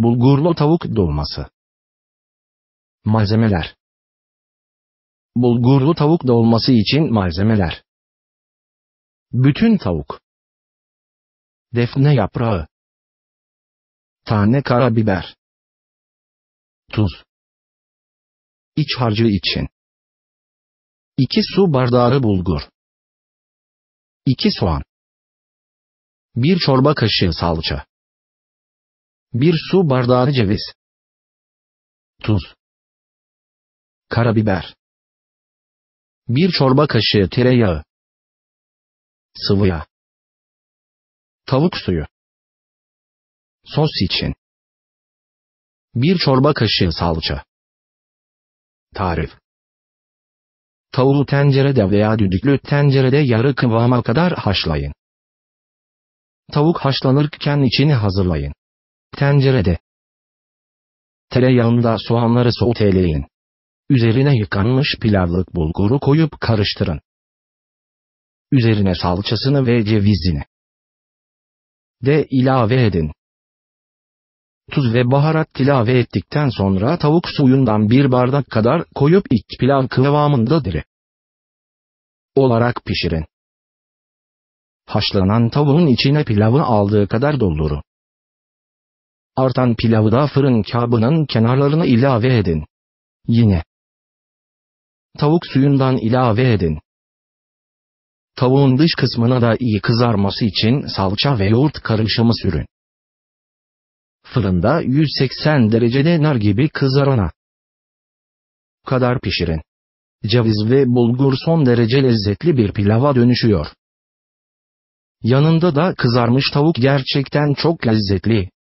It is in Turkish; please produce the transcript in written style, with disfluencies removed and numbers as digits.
Bulgurlu tavuk dolması. Malzemeler. Bulgurlu tavuk dolması için malzemeler: bütün tavuk, defne yaprağı, tane karabiber, tuz. İç harcı için: 2 su bardağı bulgur, 2 soğan, 1 çorba kaşığı salça, 1 su bardağı ceviz, tuz, karabiber, 1 çorba kaşığı tereyağı, sıvı yağ, tavuk suyu. Sos için: 1 çorba kaşığı salça. Tarif: tavuğu tencerede veya düdüklü tencerede yarı kıvama kadar haşlayın. Tavuk haşlanırken içini hazırlayın. Tencerede tereyağında soğanları soteleyin. Üzerine yıkanmış pilavlık bulguru koyup karıştırın. Üzerine salçasını ve cevizini de ilave edin. Tuz ve baharat ilave ettikten sonra tavuk suyundan 1 bardak kadar koyup iç pilav kıvamında diri olarak pişirin. Haşlanan tavuğun içine pilavı aldığı kadar doldurun. Artan pilavı da fırın kağıdının kenarlarına ilave edin. Yine tavuk suyundan ilave edin. Tavuğun dış kısmına da iyi kızarması için salça ve yoğurt karışımı sürün. Fırında 180 derecede nar gibi kızarana kadar pişirin. Ceviz ve bulgur son derece lezzetli bir pilava dönüşüyor. Yanında da kızarmış tavuk gerçekten çok lezzetli.